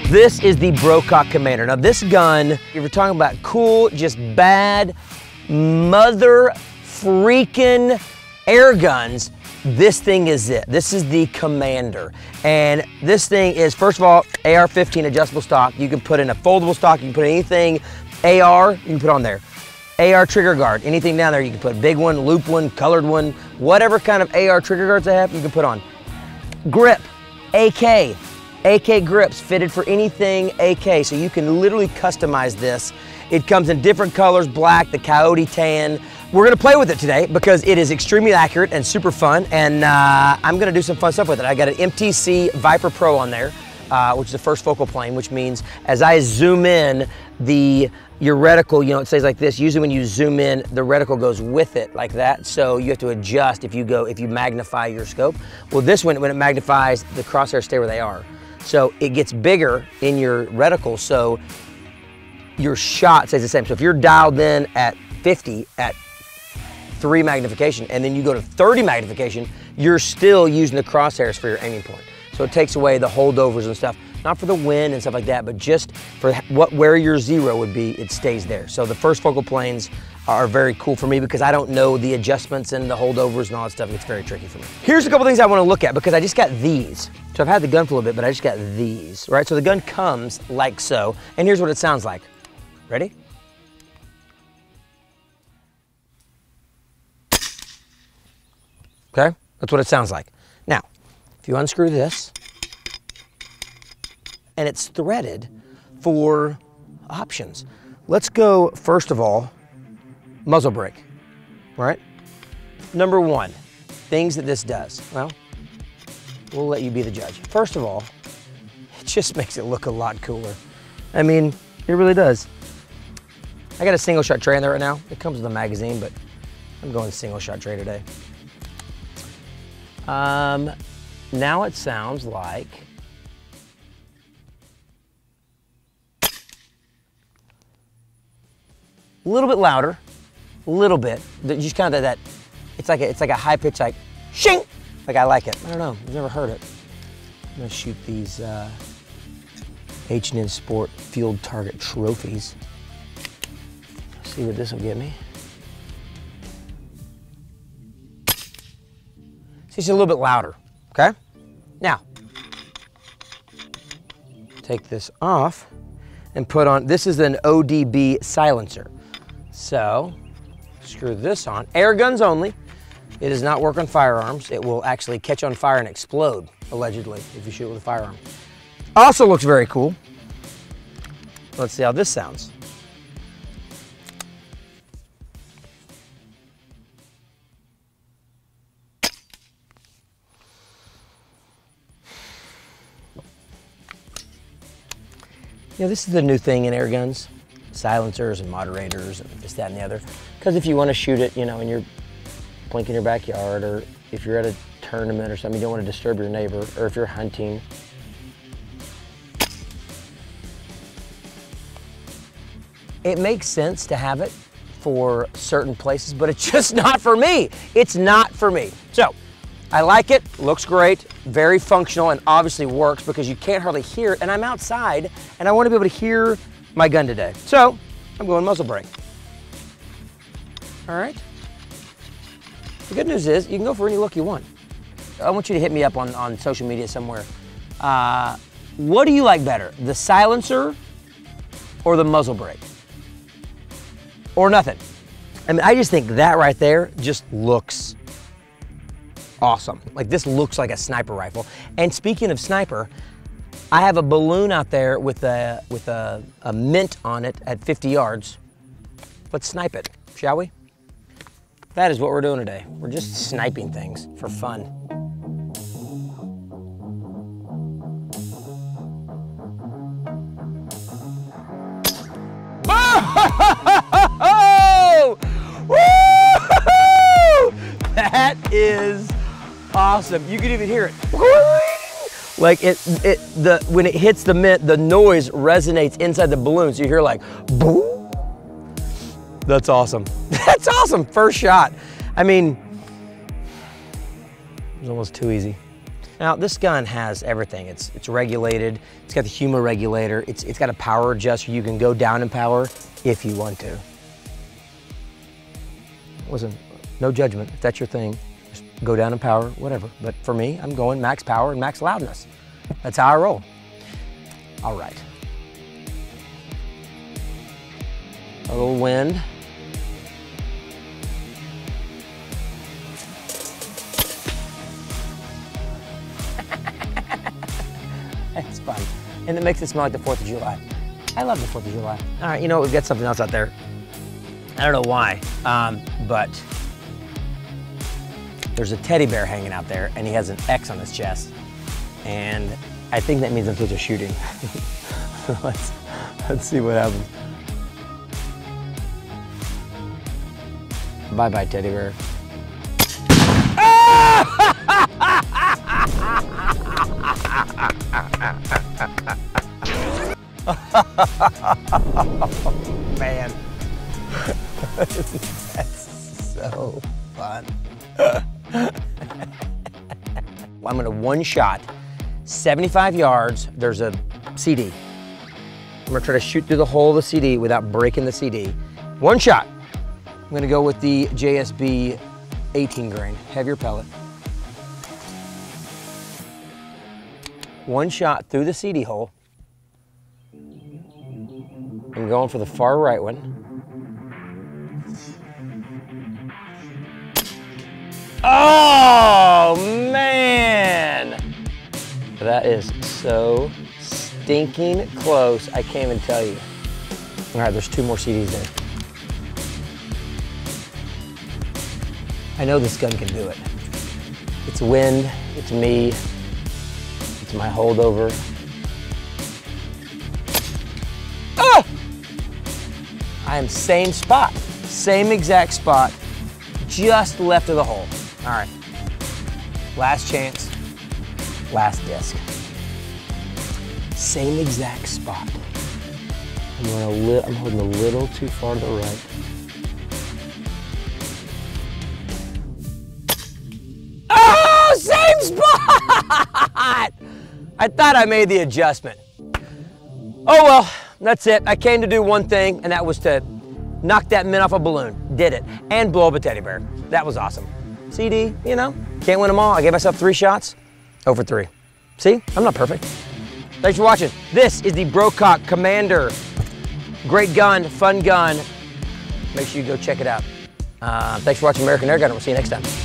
This is the BroCock Commander. Now this gun, if you're talking about cool, just bad, mother freaking air guns, this thing is it. This is the Commander. And this thing is, first of all, AR-15 adjustable stock. You can put in a foldable stock, you can put anything AR, you can put on there. AR trigger guard, anything down there, you can put big one, loop one, colored one, whatever kind of AR trigger guards they have, you can put on. Grip, AK grips fitted for anything AK, so you can literally customize this. It comes in different colors, black, the coyote tan. We're gonna play with it today because it is extremely accurate and super fun, and I'm gonna do some fun stuff with it. I got an MTC Viper Pro on there, which is the first focal plane, which means as I zoom in, your reticle, you know, it says like this. Usually when you zoom in, the reticle goes with it like that. So you have to adjust if you magnify your scope. Well, this one, when it magnifies, the crosshairs stay where they are. So it gets bigger in your reticle, so your shot stays the same. So if you're dialed in at 50 at 3 magnification and then you go to 30 magnification, you're still using the crosshairs for your aiming point. So it takes away the holdovers and stuff, not for the wind and stuff like that, but just for where your zero would be, it stays there. So the first focal planes are very cool for me because I don't know the adjustments and the holdovers and all that stuff. It's very tricky for me. Here's a couple things I want to look at because I just got these. So I've had the gun for a little bit, but I just got these, right? So the gun comes like so, and here's what it sounds like. Ready? Okay, that's what it sounds like. Now, if you unscrew this, and it's threaded for options. Let's go, first of all, muzzle brake, right? Number one, things that this does. Well, we'll let you be the judge. First of all, it just makes it look a lot cooler. I mean, it really does. I got a single shot tray in there right now. It comes with a magazine, but I'm going single shot tray today. Now it sounds like a little bit louder, a little bit. Just kind of that. It's like a high pitch, like shing. Like I like it. I don't know. I've never heard it. I'm gonna shoot these H&N Sport Field Target trophies. See what this will get me. See, it's a little bit louder. Okay. Now, take this off and put on. This is an ODB silencer. So, screw this on. Air guns only. It does not work on firearms. It will actually catch on fire and explode, allegedly, if you shoot it with a firearm. Also looks very cool. Let's see how this sounds. You know, this is the new thing in air guns. Silencers and moderators and this, that, and the other. Because if you want to shoot it, you know, and you're playing in your backyard, or if you're at a tournament or something, you don't want to disturb your neighbor, or if you're hunting. It makes sense to have it for certain places, but it's just not for me. It's not for me. So, I like it, looks great, very functional, and obviously works because you can't hardly hear it, and I'm outside, and I want to be able to hear my gun today. So, I'm going muzzle brake. All right. The good news is, you can go for any look you want. I want you to hit me up on social media somewhere. What do you like better, the silencer or the muzzle brake? Or nothing? I mean, I just think that right there just looks awesome. Like, this looks like a sniper rifle. And speaking of sniper, I have a balloon out there with a mint on it at 50 yards. Let's snipe it, shall we? That is what we're doing today. We're just sniping things for fun. Oh! Woo! That is awesome. You can even hear it. Like when it hits the mint, the noise resonates inside the balloon. So you hear like, boom. That's awesome. That's awesome. First shot. I mean, it was almost too easy. Now this gun has everything. It's regulated. It's got the humor regulator. It's got a power adjuster. You can go down in power if you want to. No judgment. If that's your thing, just go down in power, whatever. But for me, I'm going max power and max loudness. That's how I roll. All right. A little wind. It's fun. And it makes it smell like the 4th of July. I love the 4th of July. All right, you know, we've got something else out there. I don't know why, but there's a teddy bear hanging out there and he has an X on his chest. And I think that means I'm supposed to shoot him. let's see what happens. Bye-bye, teddy bear. Man, that's so fun. I'm gonna one shot, 75 yards, there's a CD. I'm gonna try to shoot through the hole of the CD without breaking the CD. One shot. I'm gonna go with the JSB 18 grain, heavier pellet. One shot through the CD hole. I'm going for the far right one. Oh, man! That is so stinking close, I can't even tell you. All right, there's 2 more CDs there. I know this gun can do it. It's wind, it's me, it's my holdover. Oh! I am same spot, same exact spot, just left of the hole. All right, last chance, last disc. Same exact spot. I'm holding a little too far to the right. Oh, same spot! I thought I made the adjustment. Oh well, that's it. I came to do one thing, and that was to knock that mint off a balloon. Did it, and blow up a teddy bear. That was awesome. CD, you know, can't win them all. I gave myself 3 shots, 0 for 3. See, I'm not perfect. Thanks for watching. This is the BroCock Commander. Great gun, fun gun. Make sure you go check it out. Thanks for watching American Airgunner. We'll see you next time.